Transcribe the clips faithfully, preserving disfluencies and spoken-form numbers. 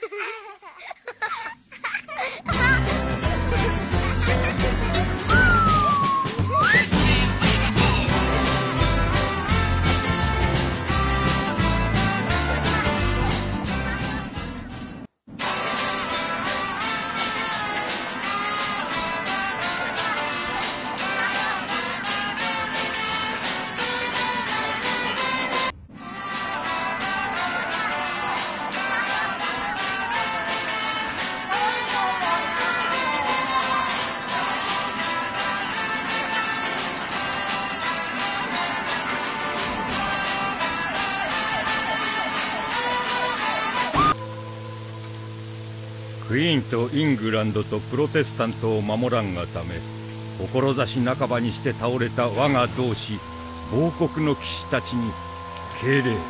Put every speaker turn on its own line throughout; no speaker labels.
クイーンとイングランドとプロテスタントを守らんがため、志半ばにして倒れた我が同志亡国の騎士たちに敬礼。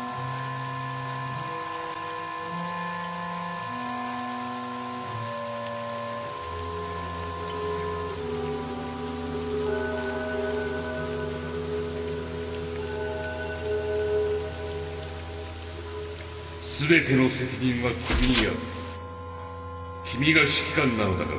すべての責任は君にある。君が指揮官なのだから。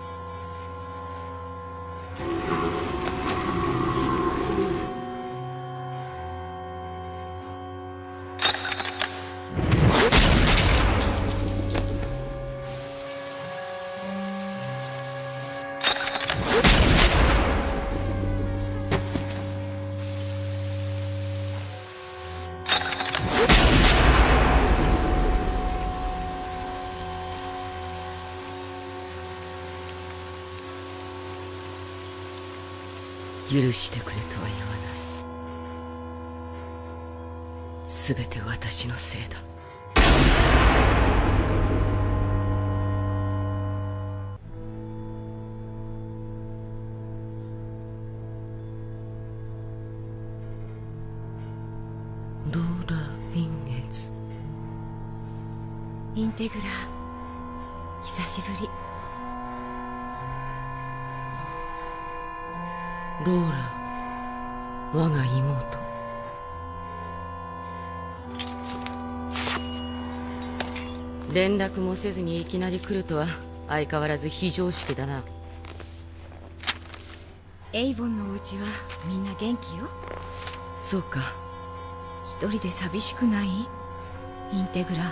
許してくれとは言わない。すべて私のせいだ。ローラ・ウィンゲツ。
インテグラ久しぶり。
ローラ、我が妹。連絡もせずにいきなり来るとは相変わらず非常識だな。
エイボンのお家はみんな元気よ。
そうか。
一人で寂しくない？インテグラ。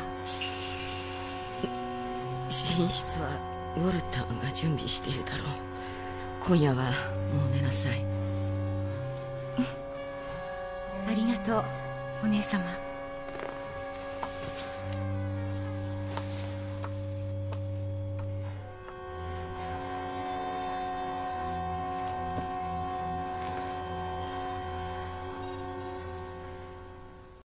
寝室はウォルターが準備しているだろう。今夜はもう寝なさい。
ありがとう、お姉様。